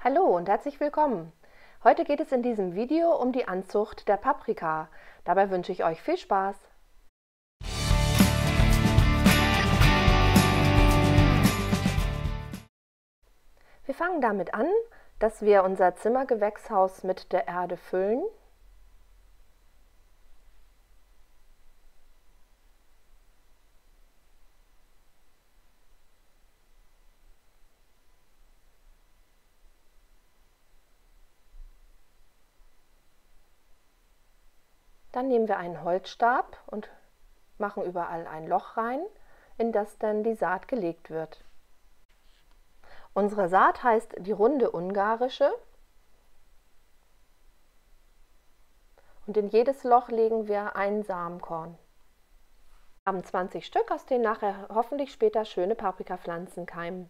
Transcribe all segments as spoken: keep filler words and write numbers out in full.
Hallo und herzlich willkommen! Heute geht es in diesem Video um die Anzucht der Paprika. Dabei wünsche ich euch viel Spaß! Wir fangen damit an, dass wir unser Zimmergewächshaus mit der Erde füllen. Dann nehmen wir einen Holzstab und machen überall ein Loch rein, in das dann die Saat gelegt wird. Unsere Saat heißt die runde ungarische und in jedes Loch legen wir ein Samenkorn. Wir haben zwanzig Stück, aus denen nachher hoffentlich später schöne Paprikapflanzen keimen.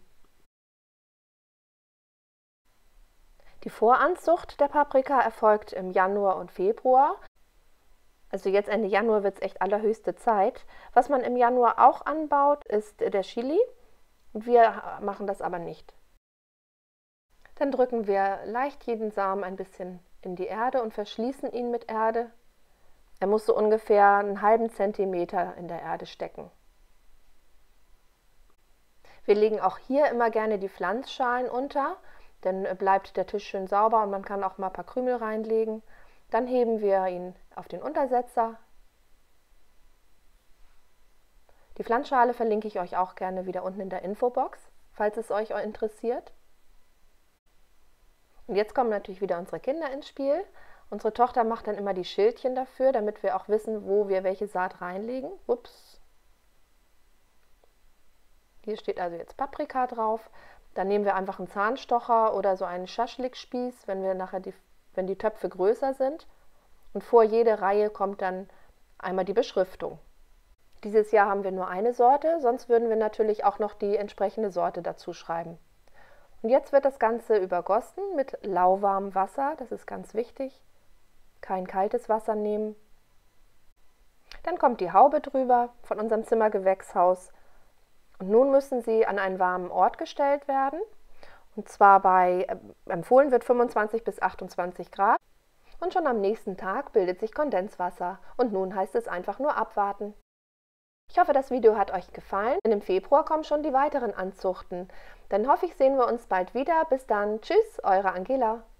Die Voranzucht der Paprika erfolgt im Januar und Februar. Also jetzt Ende Januar wird es echt allerhöchste Zeit. Was man im Januar auch anbaut, ist der Chili. Wir machen das aber nicht. Dann drücken wir leicht jeden Samen ein bisschen in die Erde und verschließen ihn mit Erde. Er muss so ungefähr einen halben Zentimeter in der Erde stecken. Wir legen auch hier immer gerne die Pflanzschalen unter, dann bleibt der Tisch schön sauber und man kann auch mal ein paar Krümel reinlegen. Dann heben wir ihn auf den Untersetzer. Die Pflanzschale verlinke ich euch auch gerne wieder unten in der Infobox, falls es euch interessiert. Und jetzt kommen natürlich wieder unsere Kinder ins Spiel. Unsere Tochter macht dann immer die Schildchen dafür, damit wir auch wissen, wo wir welche Saat reinlegen. Ups. Hier steht also jetzt Paprika drauf. Dann nehmen wir einfach einen Zahnstocher oder so einen Schaschlikspieß, wenn wir nachher die wenn die Töpfe größer sind. Und vor jede Reihe kommt dann einmal die Beschriftung. Dieses Jahr haben wir nur eine Sorte, sonst würden wir natürlich auch noch die entsprechende Sorte dazu schreiben. Und jetzt wird das Ganze übergossen mit lauwarmem Wasser, das ist ganz wichtig. Kein kaltes Wasser nehmen. Dann kommt die Haube drüber von unserem Zimmergewächshaus. Und nun müssen sie an einen warmen Ort gestellt werden. Und zwar bei, äh, empfohlen wird fünfundzwanzig bis achtundzwanzig Grad. Und schon am nächsten Tag bildet sich Kondenswasser. Und nun heißt es einfach nur abwarten. Ich hoffe, das Video hat euch gefallen. Denn im Februar kommen schon die weiteren Anzuchten. Dann hoffe ich, sehen wir uns bald wieder. Bis dann. Tschüss, eure Angela.